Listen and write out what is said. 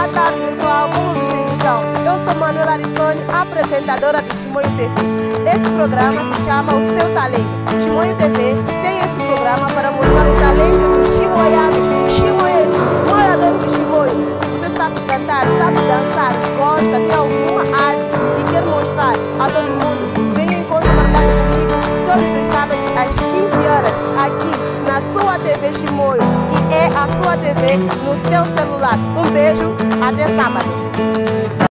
Boa tarde, pessoal. Vamos ver então. Eu sou Manuela Arifone, apresentadora do Chimoio TV. Esse programa se chama O Seu Talento. Chimoio TV tem esse programa para mostrar o talento dos chimoianos, moradores de Chimoio. Você sabe cantar, sabe dançar, gosta, tem alguma arte e quer mostrar a todo mundo? Venha em encontro marcado comigo todos os sábados às 15 horas, aqui na sua TV Chimoio, que é a sua TV no seu celular. Um beijo, até sábado.